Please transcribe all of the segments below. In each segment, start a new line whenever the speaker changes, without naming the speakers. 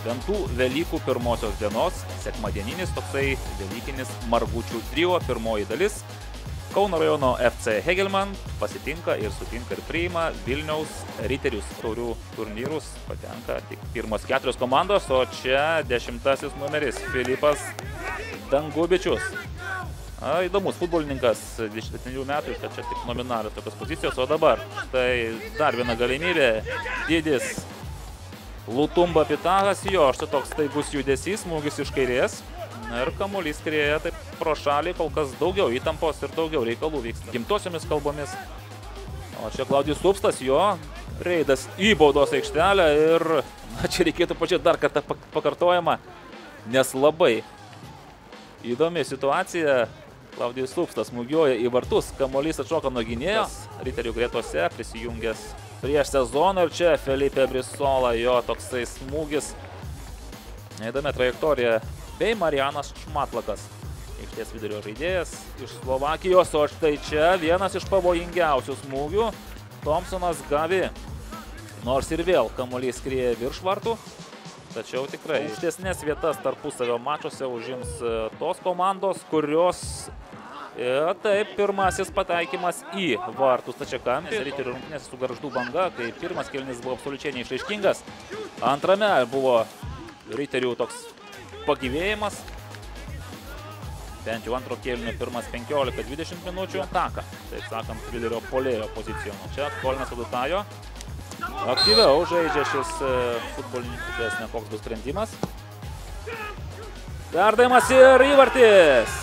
Šventų Velykų pirmosios dienos, sekmadieninis toksai velykinis margučių trio, pirmoji dalis. Kauno rajono FC Hegelmann pasitinka ir sutinka ir priima Vilniaus Riterius taurių turnyrus. Patenka tik pirmos 4 komandos, o čia 10 numeris Filipas Dangubičius. Įdomus futbolininkas, 27 metų, kad čia tik nominalios tokios pozicijos, o dabar štai dar viena galimybė, didis Lutumba Pitahas, jo, štai toks staigus judesys, smūgis iš kairės. Ir kamuolys skrieja taip pro šalį, kol kas daugiau įtampos ir daugiau reikalų vyksta gimtosiomis kalbomis. O čia Klaudijus Supstas, jo reidas į baudos aikštelę ir čia reikėtų pačiai dar kartą pakartojama, nes labai įdomi situacija. Klaudijus Supstas smūgiuoja į vartus, kamuolys atšoka nuo gynėjos, riterių gretose prisijungęs prieš sezoną ir čia Felipe Brisola, jo toksai smūgis. Įdomi trajektorija. Bei Marianas Šmatlakas, aikštės vidurio žaidėjas iš Slovakijos, o štai čia vienas iš pavojingiausių smūgių. Thompsonas Gavi, nors ir vėl kamuolys skrieja virš vartų, tačiau tikrai aukštesnės vietas tarpusavio mačuose užims tos komandos, kurios taip, pirmasis pataikymas į vartų stačiakampį. Riterių rungtynės su Gargždų Banga, kai pirmas kėlinys buvo absoliučiai neišraiškingas. Antrame buvo riterių toks pagyvėjimas. Bent jau antro kėlinio pirmas 15-20 minučių. Ataka, taip sakant, vidurio puolėjo pozicijoje. Čia Kolinas Adutajo. Aktyviau žaidžia šis futbolininkas, nekoks bus sprendimas. Perdavimas ir įvartis.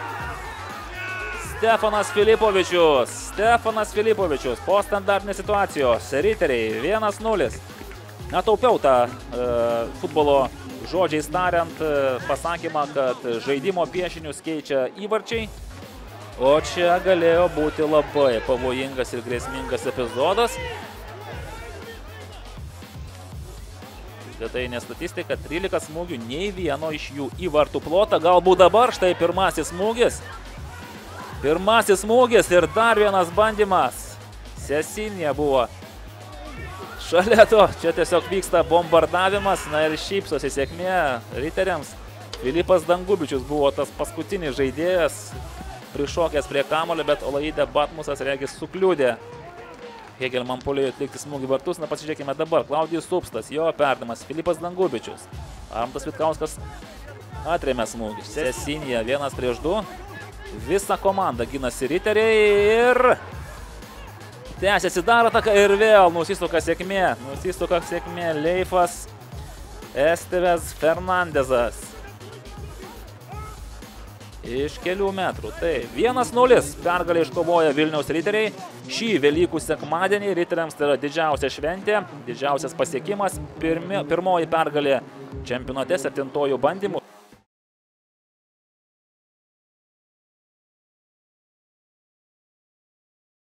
Stefanas Filipovičius po standartinės situacijos. Riteriai 1-0. Taupiau tą futbolo žodžiais tariant pasakymą, kad žaidimo piešinius keičia įvarčiai, o čia galėjo būti labai pavojingas ir grėsmingas epizodas. Svetainė statistika, 13 smūgių, nei vieno iš jų į vartų plotą. Galbūt dabar štai pirmasis smūgis. Pirmasis smūgis ir dar vienas bandymas. Sesinė buvo šalia to, čia tiesiog vyksta bombardavimas, na ir šypsosi sėkmė riteriams. Filipas Dangubičius buvo tas paskutinis žaidėjas, prišokęs prie kamuolio, bet Olaide Batmusas regis sukliudė Hegelmann puolėjui atlikti smūgį vartus. Na pasižiūrėkime dabar, Klaudijus Supstas, jo perdavimas, Filipas Dangubičius. Armantas Vitkauskas atrėmė smūgį. Sesinė 1-2. Visa komanda ginasi riteriai ir tęsiasi dar ataka ir vėl nusisuka sėkmė. Leifas Esteves Fernandezas. Iš kelių metrų. Tai 1-0 pergalę iškovoja Vilniaus riteriai. Šį Velykų sekmadienį riteriams tai yra didžiausia šventė, didžiausias pasiekimas. Pirmoji pergalė čempionate 7 bandymų.